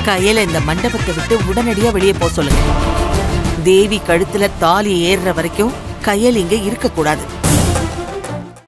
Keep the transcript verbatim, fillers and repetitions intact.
கயல இந்த மண்டபத்தை விட்டு உடனடியா வெளியே போக சொல்லுங்க. தேவி கழுத்துல தாலி ஏறுற வரைக்கும் கயல் இங்க இருக்க கூடாது.